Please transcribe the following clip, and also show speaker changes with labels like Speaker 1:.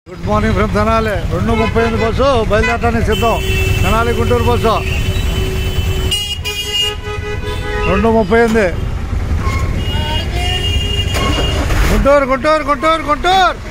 Speaker 1: Good morning from Tenali. 2:38 bus బయలుదేరటానికి సిద్ధం. Tenali Guntur bus 2:38. Guntur Guntur Guntur Guntur